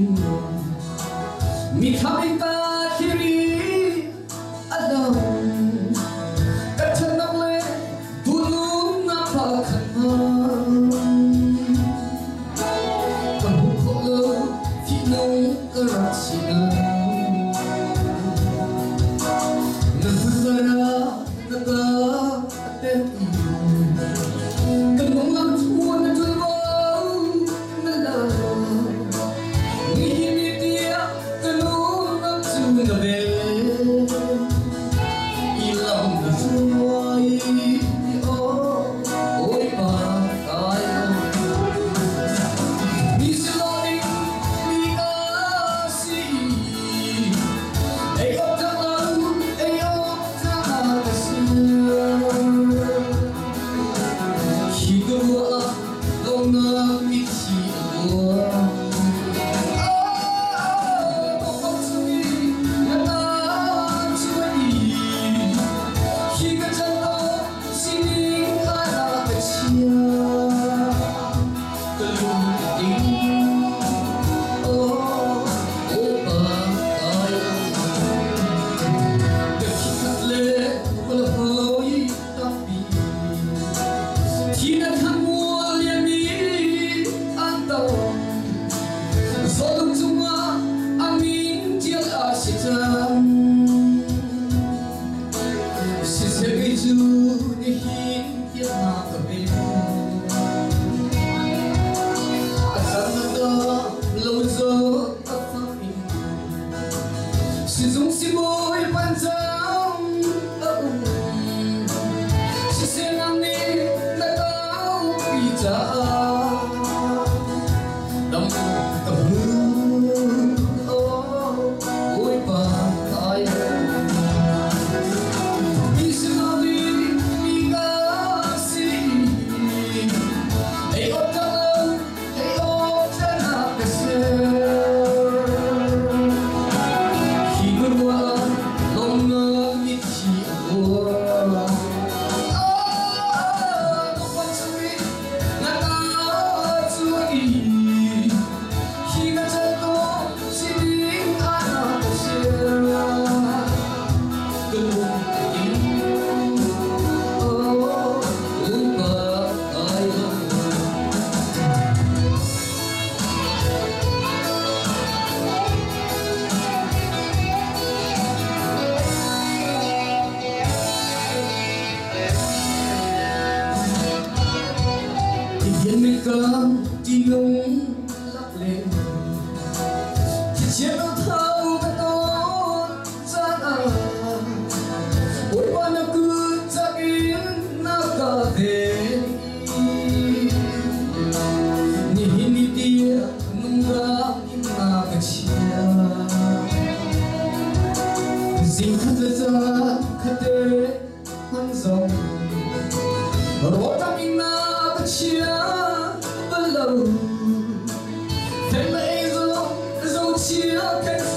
mi khaming ta khiri adam ka thanam le tulung na pa khana ka hu kholo fi no ka rasina na huzara na ta ten ka mong lam thua na tulwa na la the bed, you love the joy, oh, He's loving me, I see. Hey, oh, come he go up, don't know me, Hãy subscribe cho kênh Ghiền Mì Gõ để không bỏ lỡ những video hấp dẫn.